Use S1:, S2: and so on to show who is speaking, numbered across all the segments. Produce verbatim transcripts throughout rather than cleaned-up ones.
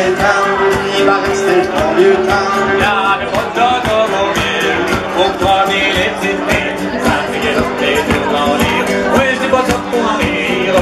S1: le temps, il paraît que c'était le bon vieux temps.
S2: Y'avait pas d'automobile pour promener les petites filles. Ça fait des tours en rire. Oui, je dis pas ça pour en rire.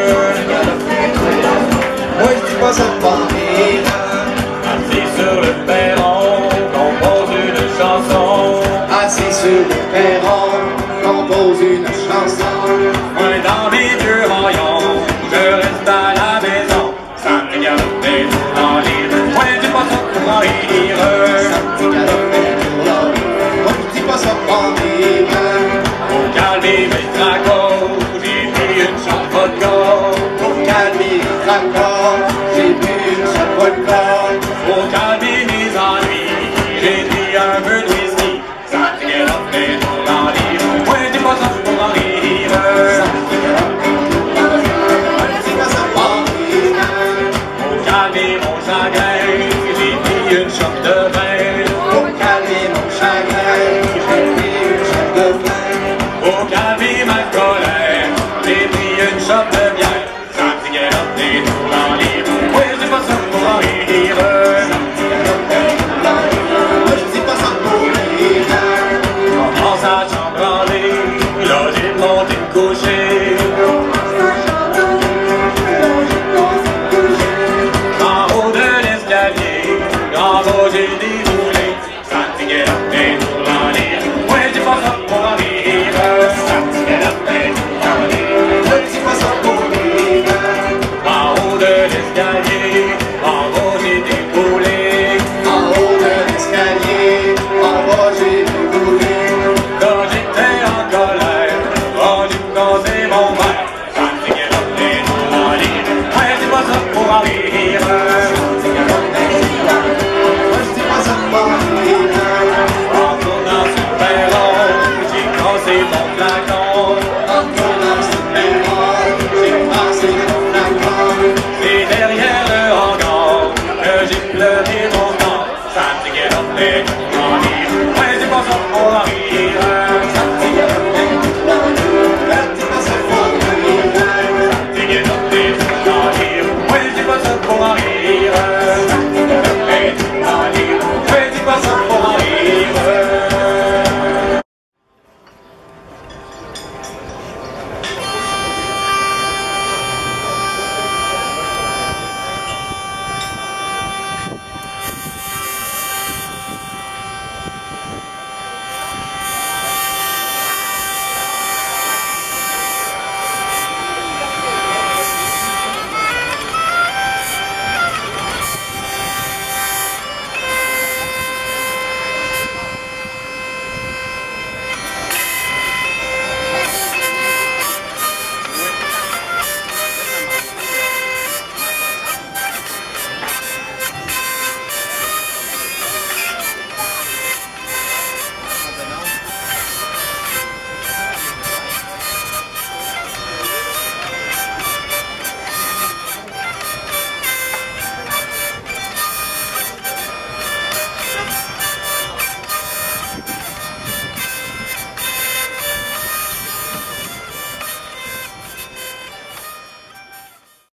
S1: Moi je dis pas ça pour en rire.
S2: Assis sur le perron, compose une chanson.
S1: Assis sur le perron, compose une chanson.
S2: Moi dans mes vieux rayons, je reste à la maison. Ça me garde des tours en rire. Oui, je dis pas ça pour en rire.
S1: Ça me garde des tours en rire. Moi je dis pas ça pour en rire.
S2: Pour calmer mes tracos, j'ai pris une shot vodka.
S1: Pour calmer les tracas, j'ai bu une shot vodka.
S2: Pour calmer mes ennuis, j'ai pris un peu de whisky. Ça me garde des tours en rire. Oui, je dis pas ça pour en rire.
S1: Ça me garde des tours en rire. Moi je dis pas ça pour en rire.
S2: Pour calmer mon chagrin, j'ai pris une shot